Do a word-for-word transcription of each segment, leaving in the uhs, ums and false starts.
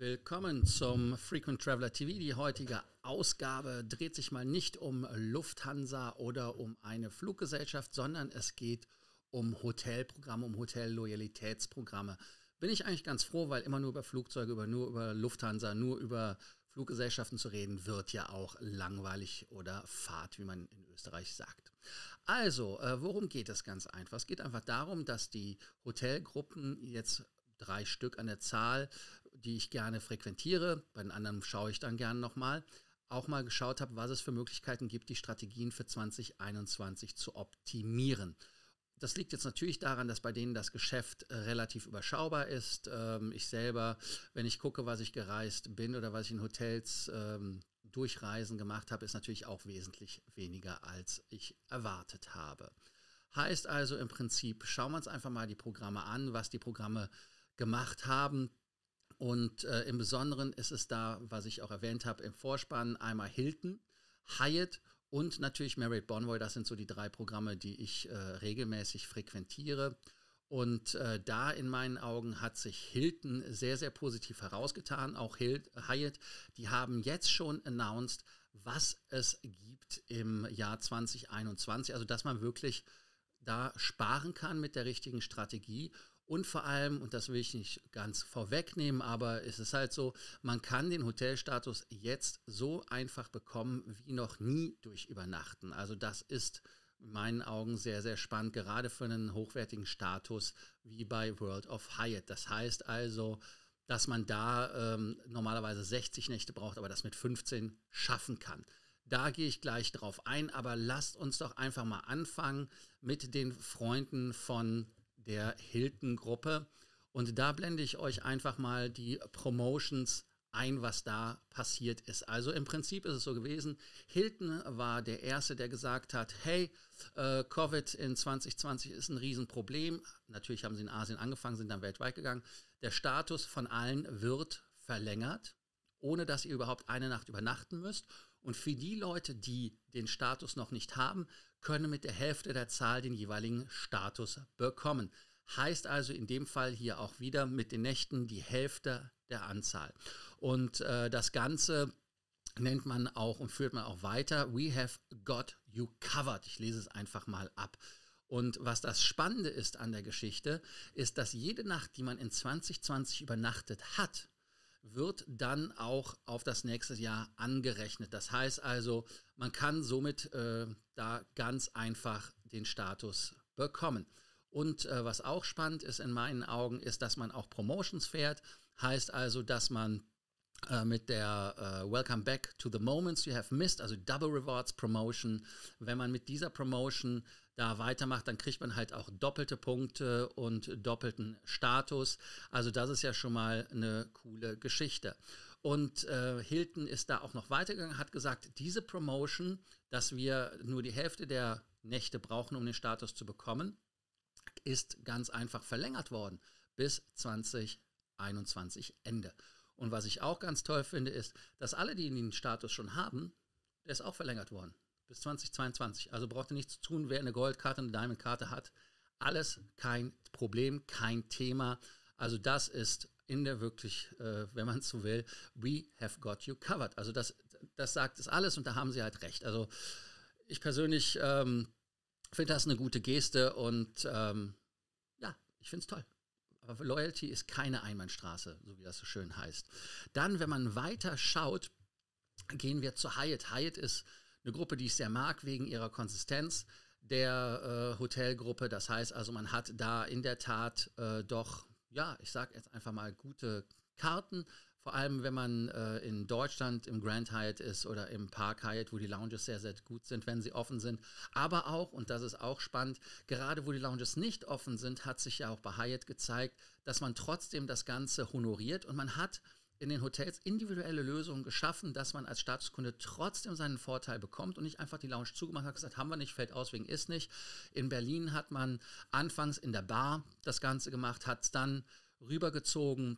Willkommen zum Frequent Traveler T V. Die heutige Ausgabe dreht sich mal nicht um Lufthansa oder um eine Fluggesellschaft, sondern es geht um Hotelprogramme, um Hotelloyalitätsprogramme. Bin ich eigentlich ganz froh, weil immer nur über Flugzeuge, über, nur über Lufthansa, nur über Fluggesellschaften zu reden, wird ja auch langweilig oder fad, wie man in Österreich sagt. Also, äh, worum geht es ganz einfach? Es geht einfach darum, dass die Hotelgruppen jetzt drei Stück an der Zahl, die ich gerne frequentiere, bei den anderen schaue ich dann gerne nochmal, auch mal geschaut habe, was es für Möglichkeiten gibt, die Strategien für zwanzig einundzwanzig zu optimieren. Das liegt jetzt natürlich daran, dass bei denen das Geschäft äh, relativ überschaubar ist. Ähm, ich selber, wenn ich gucke, was ich gereist bin oder was ich in Hotels ähm, durchreisen gemacht habe, ist natürlich auch wesentlich weniger, als ich erwartet habe. Heißt also im Prinzip, schauen wir uns einfach mal die Programme an, was die Programme gemacht haben. Und äh, im Besonderen ist es da, was ich auch erwähnt habe im Vorspann, einmal Hilton, Hyatt und natürlich Marriott Bonvoy. Das sind so die drei Programme, die ich äh, regelmäßig frequentiere. Und äh, da in meinen Augen hat sich Hilton sehr, sehr positiv herausgetan. Auch Hilt, Hyatt, die haben jetzt schon announced, was es gibt im Jahr zwanzig einundzwanzig. Also dass man wirklich da sparen kann mit der richtigen Strategie. Und vor allem, und das will ich nicht ganz vorwegnehmen, aber es ist halt so, man kann den Hotelstatus jetzt so einfach bekommen wie noch nie durch Übernachten. Also das ist in meinen Augen sehr, sehr spannend, gerade für einen hochwertigen Status wie bei World of Hyatt. Das heißt also, dass man da ähm, normalerweise sechzig Nächte braucht, aber das mit fünfzehn schaffen kann. Da gehe ich gleich drauf ein, aber lasst uns doch einfach mal anfangen mit den Freunden von der Hilton-Gruppe. Und da blende ich euch einfach mal die Promotions ein, was da passiert ist. Also im Prinzip ist es so gewesen, Hilton war der Erste, der gesagt hat, hey, äh, Covid in zwanzig zwanzig ist ein Riesenproblem. Natürlich haben sie in Asien angefangen, sind dann weltweit gegangen. Der Status von allen wird verlängert, ohne dass ihr überhaupt eine Nacht übernachten müsst. Und für die Leute, die den Status noch nicht haben, können mit der Hälfte der Zahl den jeweiligen Status bekommen. Heißt also in dem Fall hier auch wieder mit den Nächten die Hälfte der Anzahl. Und äh, das Ganze nennt man auch und führt man auch weiter. We have got you covered. Ich lese es einfach mal ab. Und was das Spannende ist an der Geschichte, ist, dass jede Nacht, die man in zwanzig zwanzig übernachtet hat, wird dann auch auf das nächste Jahr angerechnet. Das heißt also, man kann somit äh, da ganz einfach den Status bekommen. Und äh, was auch spannend ist in meinen Augen, ist, dass man auch Promotions fährt. Heißt also, dass man äh, mit der äh, Welcome Back to the Moments You Have Missed, also Double Rewards Promotion, wenn man mit dieser Promotion da weitermacht, dann kriegt man halt auch doppelte Punkte und doppelten Status. Also das ist ja schon mal eine coole Geschichte. Und äh, Hilton ist da auch noch weitergegangen, hat gesagt, diese Promotion, dass wir nur die Hälfte der Nächte brauchen, um den Status zu bekommen, ist ganz einfach verlängert worden bis zwanzig einundzwanzig Ende. Und was ich auch ganz toll finde, ist, dass alle, die den Status schon haben, der ist auch verlängert worden. Bis zwanzig zweiundzwanzig. Also braucht ihr nichts zu tun, wer eine Goldkarte, eine Diamondkarte hat. Alles kein Problem, kein Thema. Also das ist in der wirklich, äh, wenn man es so will, we have got you covered. Also das, das sagt es alles und da haben sie halt recht. Also ich persönlich ähm, finde das eine gute Geste und ähm, ja, ich finde es toll. Aber Loyalty ist keine Einbahnstraße, so wie das so schön heißt. Dann, wenn man weiter schaut, gehen wir zu Hyatt. Hyatt ist eine Gruppe, die ich sehr mag, wegen ihrer Konsistenz der äh, Hotelgruppe. Das heißt also, man hat da in der Tat äh, doch, ja, ich sage jetzt einfach mal gute Karten. Vor allem, wenn man äh, in Deutschland im Grand Hyatt ist oder im Park Hyatt, wo die Lounges sehr, sehr gut sind, wenn sie offen sind. Aber auch, und das ist auch spannend, gerade wo die Lounges nicht offen sind, hat sich ja auch bei Hyatt gezeigt, dass man trotzdem das Ganze honoriert und man hat in den Hotels individuelle Lösungen geschaffen, dass man als Statuskunde trotzdem seinen Vorteil bekommt und nicht einfach die Lounge zugemacht hat, gesagt, haben wir nicht, fällt aus, wegen ist nicht. In Berlin hat man anfangs in der Bar das Ganze gemacht, hat es dann rübergezogen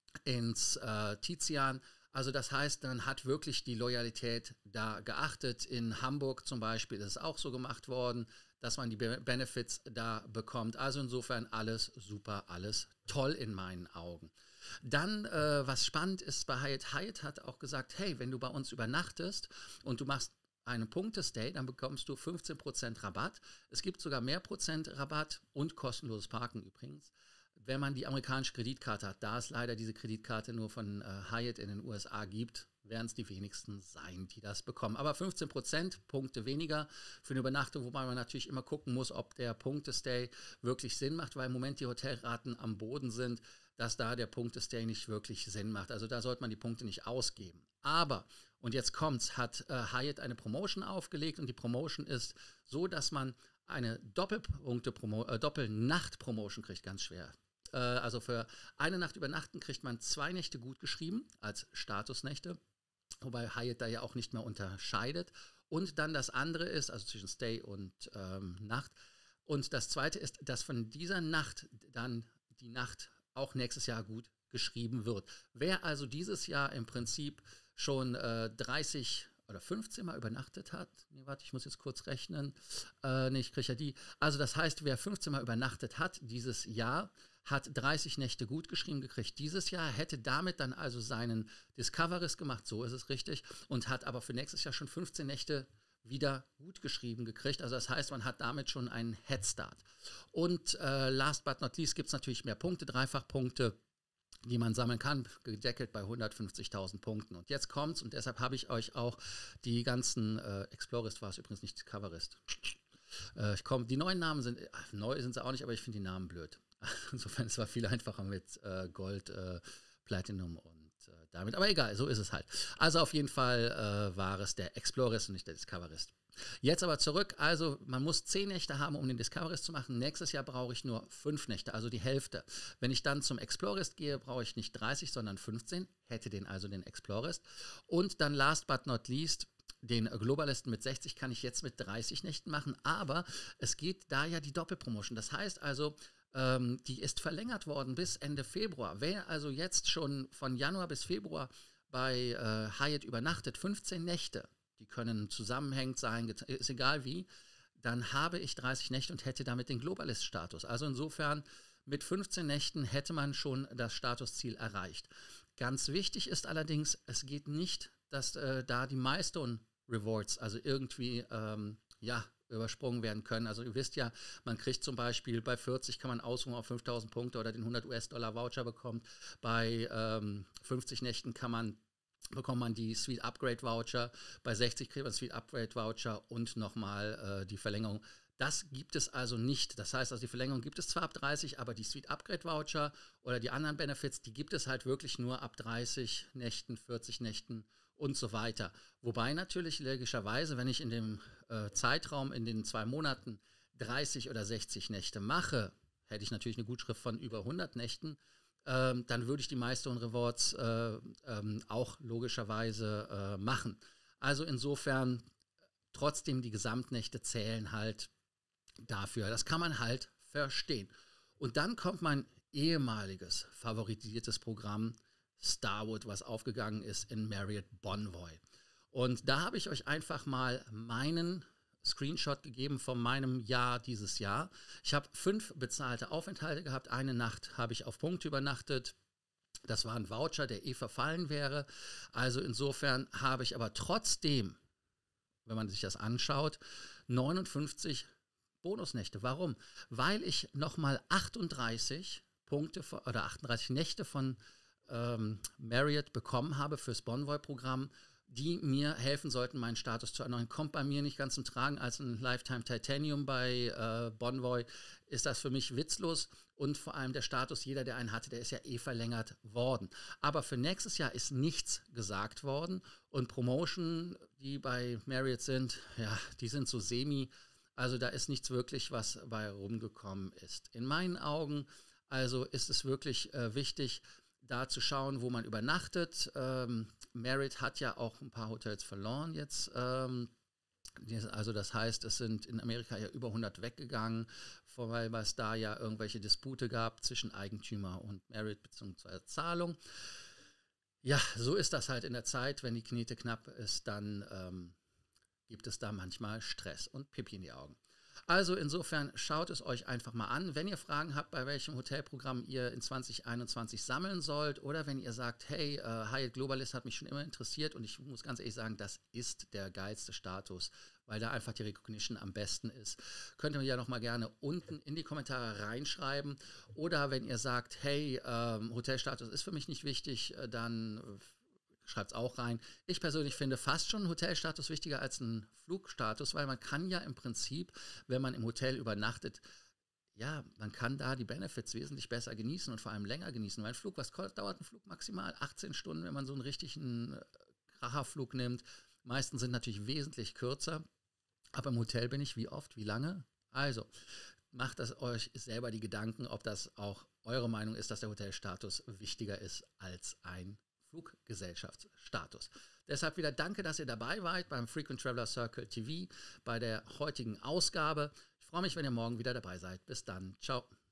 ins äh, Tizian. Also das heißt, man hat wirklich die Loyalität da geachtet. In Hamburg zum Beispiel ist es auch so gemacht worden, dass man die Be- Benefits da bekommt. Also insofern alles super, alles toll in meinen Augen. Dann, äh, was spannend ist bei Hyatt, Hyatt hat auch gesagt, hey, wenn du bei uns übernachtest und du machst einen Punkte-Stay, dann bekommst du fünfzehn Prozent Rabatt. Es gibt sogar mehr Prozent Rabatt und kostenloses Parken übrigens, wenn man die amerikanische Kreditkarte hat. Da es leider diese Kreditkarte nur von äh, Hyatt in den U S A gibt, werden es die wenigsten sein, die das bekommen. Aber fünfzehn Prozent Punkte weniger für eine Übernachtung, wobei man natürlich immer gucken muss, ob der Punkte-Stay wirklich Sinn macht, weil im Moment die Hotelraten am Boden sind, dass da der Punkte-Stay nicht wirklich Sinn macht. Also da sollte man die Punkte nicht ausgeben. Aber, und jetzt kommt's, hat äh, Hyatt eine Promotion aufgelegt und die Promotion ist so, dass man eine Doppelpunkte äh, Doppelnacht-Promotion kriegt, ganz schwer. Äh, also für eine Nacht übernachten kriegt man zwei Nächte gut geschrieben als Statusnächte, wobei Hyatt da ja auch nicht mehr unterscheidet. Und dann das andere ist, also zwischen Stay und ähm, Nacht. Und das zweite ist, dass von dieser Nacht dann die Nacht auch nächstes Jahr gut geschrieben wird. Wer also dieses Jahr im Prinzip schon äh, dreißig oder fünfzehn Mal übernachtet hat, nee, warte, ich muss jetzt kurz rechnen, äh, nee, ich kriege ja die, also das heißt, wer fünfzehn Mal übernachtet hat dieses Jahr, hat dreißig Nächte gut geschrieben gekriegt dieses Jahr, hätte damit dann also seinen Discoveries gemacht, so ist es richtig, und hat aber für nächstes Jahr schon fünfzehn Nächte wieder gut geschrieben gekriegt. Also das heißt, man hat damit schon einen Headstart. Und äh, last but not least gibt es natürlich mehr Punkte, Dreifachpunkte, die man sammeln kann, gedeckelt bei hundertfünfzigtausend Punkten. Und jetzt kommt's, und deshalb habe ich euch auch die ganzen, äh, Explorist war es übrigens, nicht Discoverist. Äh, ich komm, die neuen Namen sind, ach, neu sind sie auch nicht, aber ich finde die Namen blöd. Insofern, es war viel einfacher mit äh, Gold, äh, Platinum und äh, damit. Aber egal, so ist es halt. Also auf jeden Fall äh, war es der Explorist und nicht der Discoverist. Jetzt aber zurück, also man muss zehn Nächte haben, um den Discoverist zu machen. Nächstes Jahr brauche ich nur fünf Nächte, also die Hälfte. Wenn ich dann zum Explorist gehe, brauche ich nicht dreißig, sondern fünfzehn. Hätte den also den Explorist. Und dann last but not least, den Globalisten mit sechzig kann ich jetzt mit dreißig Nächten machen. Aber es geht da ja die Doppelpromotion. Das heißt also, ähm, die ist verlängert worden bis Ende Februar. Wer also jetzt schon von Januar bis Februar bei äh, Hyatt übernachtet, fünfzehn Nächte, die können zusammenhängend sein, ist egal wie, dann habe ich dreißig Nächte und hätte damit den Globalist-Status. Also insofern, mit fünfzehn Nächten hätte man schon das Statusziel erreicht. Ganz wichtig ist allerdings, es geht nicht, dass äh, da die Milestone Rewards, also irgendwie, ähm, ja, übersprungen werden können. Also ihr wisst ja, man kriegt zum Beispiel bei vierzig kann man ausruhen auf fünftausend Punkte oder den hundert US-Dollar Voucher bekommt. Bei ähm, fünfzig Nächten kann man bekommt man die Suite Upgrade Voucher, bei sechzig kriegt man Suite Upgrade Voucher und nochmal äh, die Verlängerung. Das gibt es also nicht. Das heißt, also die Verlängerung gibt es zwar ab dreißig, aber die Suite Upgrade Voucher oder die anderen Benefits, die gibt es halt wirklich nur ab dreißig Nächten, vierzig Nächten und so weiter. Wobei natürlich logischerweise, wenn ich in dem äh, Zeitraum in den zwei Monaten dreißig oder sechzig Nächte mache, hätte ich natürlich eine Gutschrift von über hundert Nächten, ähm, dann würde ich die Milestone Rewards äh, ähm, auch logischerweise äh, machen. Also insofern trotzdem die Gesamtnächte zählen halt dafür. Das kann man halt verstehen. Und dann kommt mein ehemaliges favorisiertes Programm Starwood, was aufgegangen ist in Marriott Bonvoy. Und da habe ich euch einfach mal meinen Screenshot gegeben von meinem Jahr dieses Jahr. Ich habe fünf bezahlte Aufenthalte gehabt. Eine Nacht habe ich auf Punkte übernachtet. Das war ein Voucher, der eh verfallen wäre. Also insofern habe ich aber trotzdem, wenn man sich das anschaut, neunundfünfzig Bonusnächte. Warum? Weil ich nochmal achtunddreißig Punkte oder achtunddreißig Nächte von ähm, Marriott bekommen habe fürs Bonvoy-Programm, die mir helfen sollten, meinen Status zu erneuern. Kommt bei mir nicht ganz zum Tragen als ein Lifetime Titanium bei äh, Bonvoy, ist das für mich witzlos und vor allem der Status, jeder, der einen hatte, der ist ja eh verlängert worden. Aber für nächstes Jahr ist nichts gesagt worden und Promotion, die bei Marriott sind, ja, die sind so semi, also da ist nichts wirklich, was bei rumgekommen ist. In meinen Augen also ist es wirklich äh, wichtig, da zu schauen, wo man übernachtet. Ähm, Marriott hat ja auch ein paar Hotels verloren jetzt. Ähm, also das heißt, es sind in Amerika ja über hundert weggegangen, weil es da ja irgendwelche Dispute gab zwischen Eigentümer und Marriott bzw. Zahlung. Ja, so ist das halt in der Zeit. Wenn die Knete knapp ist, dann ähm, gibt es da manchmal Stress und Pipi in die Augen. Also insofern schaut es euch einfach mal an. Wenn ihr Fragen habt, bei welchem Hotelprogramm ihr in zwanzig einundzwanzig sammeln sollt oder wenn ihr sagt, hey, äh, Hyatt Globalist hat mich schon immer interessiert und ich muss ganz ehrlich sagen, das ist der geilste Status, weil da einfach die Recognition am besten ist, könnt ihr mir ja nochmal gerne unten in die Kommentare reinschreiben. Oder wenn ihr sagt, hey, ähm, Hotelstatus ist für mich nicht wichtig, äh, dann äh, schreibt es auch rein. Ich persönlich finde fast schon einen Hotelstatus wichtiger als einen Flugstatus, weil man kann ja im Prinzip, wenn man im Hotel übernachtet, ja, man kann da die Benefits wesentlich besser genießen und vor allem länger genießen. Weil ein Flug, was dauert ein Flug maximal? achtzehn Stunden, wenn man so einen richtigen äh, Kracherflug nimmt. Meisten sind natürlich wesentlich kürzer. Aber im Hotel bin ich wie oft, wie lange? Also, macht das euch selber die Gedanken, ob das auch eure Meinung ist, dass der Hotelstatus wichtiger ist als ein Fluggesellschaftsstatus. Deshalb wieder danke, dass ihr dabei wart beim Frequent Traveler Circle T V bei der heutigen Ausgabe. Ich freue mich, wenn ihr morgen wieder dabei seid. Bis dann. Ciao.